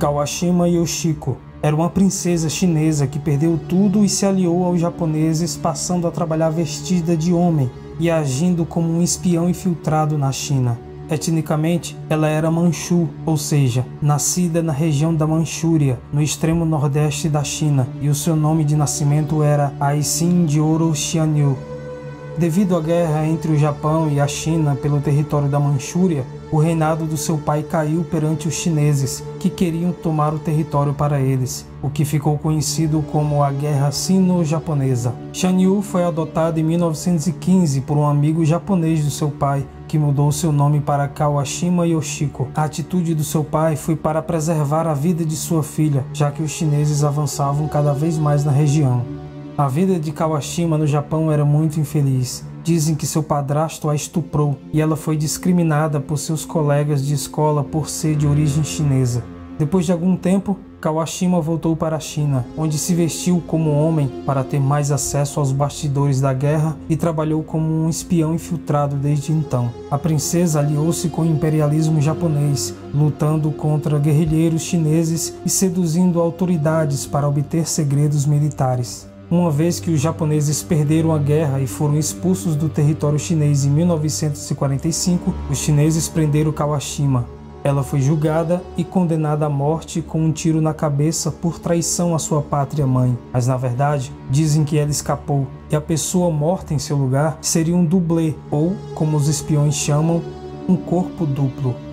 Kawashima Yoshiko era uma princesa chinesa que perdeu tudo e se aliou aos japoneses, passando a trabalhar vestida de homem e agindo como um espião infiltrado na China. Etnicamente, ela era manchu, ou seja, nascida na região da Manchúria, no extremo nordeste da China, e o seu nome de nascimento era Aisin Jiro Xianyu. Devido à guerra entre o Japão e a China pelo território da Manchúria, o reinado do seu pai caiu perante os chineses, que queriam tomar o território para eles, o que ficou conhecido como a Guerra Sino-Japonesa. Xianyu foi adotado em 1915 por um amigo japonês do seu pai, que mudou seu nome para Kawashima Yoshiko. A atitude do seu pai foi para preservar a vida de sua filha, já que os chineses avançavam cada vez mais na região. A vida de Kawashima no Japão era muito infeliz. Dizem que seu padrasto a estuprou e ela foi discriminada por seus colegas de escola por ser de origem chinesa. Depois de algum tempo, Kawashima voltou para a China, onde se vestiu como homem para ter mais acesso aos bastidores da guerra e trabalhou como um espião infiltrado desde então. A princesa aliou-se com o imperialismo japonês, lutando contra guerrilheiros chineses e seduzindo autoridades para obter segredos militares. Uma vez que os japoneses perderam a guerra e foram expulsos do território chinês em 1945, os chineses prenderam Kawashima. Ela foi julgada e condenada à morte com um tiro na cabeça por traição à sua pátria-mãe. Mas na verdade, dizem que ela escapou e a pessoa morta em seu lugar seria um dublê, ou, como os espiões chamam, um corpo duplo.